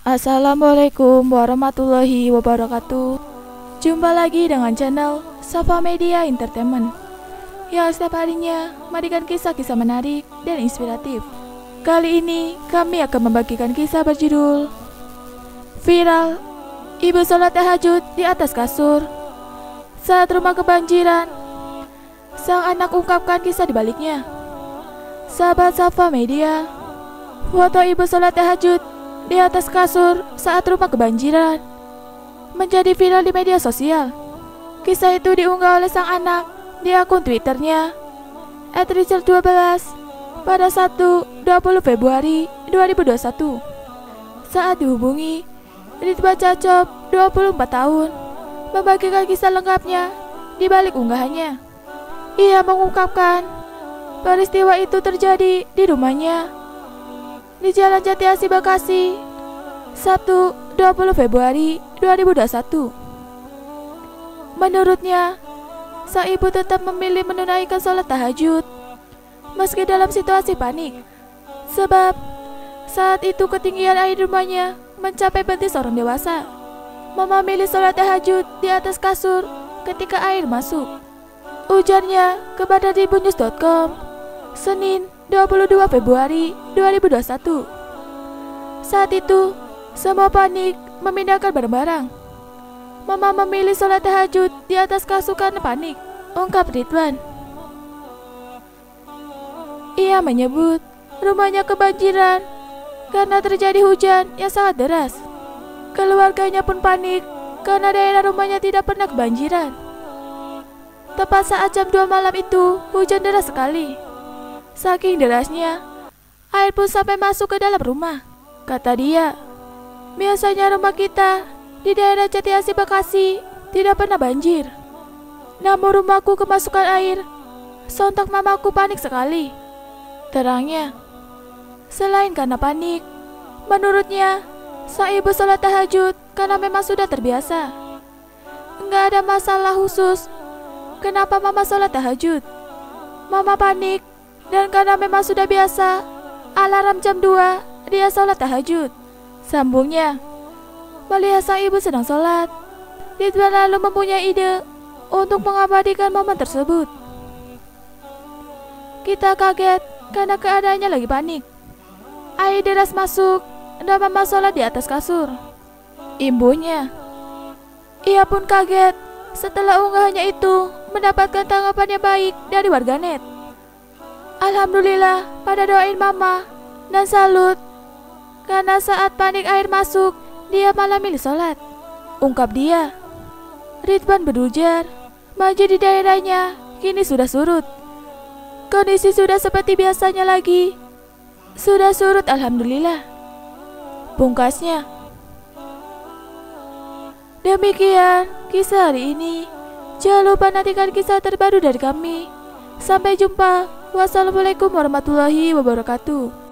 Assalamualaikum warahmatullahi wabarakatuh. Jumpa lagi dengan channel Safa Media Entertainment yang setiap harinya memberikan kisah-kisah menarik dan inspiratif. Kali ini kami akan membagikan kisah berjudul Viral, Ibu sholat tahajud di atas kasur saat rumah kebanjiran. Sang anak ungkapkan kisah di baliknya. Sahabat Safa Media, foto ibu sholat tahajud di atas kasur saat rumah kebanjiran menjadi viral di media sosial. Kisah itu diunggah oleh sang anak di akun Twitternya @richard12 pada 20 Februari 2021. Saat dihubungi, Ridwan Cacop 24 tahun membagikan kisah lengkapnya di balik unggahannya. Ia mengungkapkan peristiwa itu terjadi di rumahnya di Jalan Jati Asih, Bekasi, Sabtu 20 Februari 2021. Menurutnya, sang ibu tetap memilih menunaikan sholat tahajud meski dalam situasi panik, sebab saat itu ketinggian air rumahnya mencapai betis orang dewasa. Mama milih sholat tahajud di atas kasur ketika air masuk, ujarnya kepada tribunnews.com Senin 22 Februari 2021. Saat itu, semua panik memindahkan barang-barang. Mama memilih sholat tahajud di atas kasur karena panik, ungkap Ridwan. Ia menyebut rumahnya kebanjiran karena terjadi hujan yang sangat deras. Keluarganya pun panik karena daerah rumahnya tidak pernah kebanjiran. Tepat saat jam 2 malam itu, hujan deras sekali. Saking derasnya, air pun sampai masuk ke dalam rumah. Kata dia, biasanya rumah kita di daerah Jati Asih, Bekasi tidak pernah banjir. Namun rumahku kemasukan air. Sontak mamaku panik sekali. Terangnya, selain karena panik, menurutnya sang ibu sholat tahajud karena memang sudah terbiasa. Enggak ada masalah khusus kenapa mama sholat tahajud. Mama panik dan karena memang sudah biasa, alarm jam 2 dia sholat tahajud. Sambungnya, melihat sang ibu sedang sholat, Ridwan lalu mempunyai ide untuk mengabadikan momen tersebut. Kita kaget karena keadaannya lagi panik. Air deras masuk dan mama sholat di atas kasur. Imbunya, ia pun kaget setelah unggahannya itu mendapatkan tanggapan yang baik dari warganet. Alhamdulillah pada doain mama dan salut karena saat panik air masuk dia malah milih sholat, ungkap dia. Ridwan berujar, banjir di daerahnya kini sudah surut. Kondisi sudah seperti biasanya lagi. Sudah surut alhamdulillah, pungkasnya. Demikian kisah hari ini. Jangan lupa nantikan kisah terbaru dari kami. Sampai jumpa. Wassalamualaikum warahmatullahi wabarakatuh.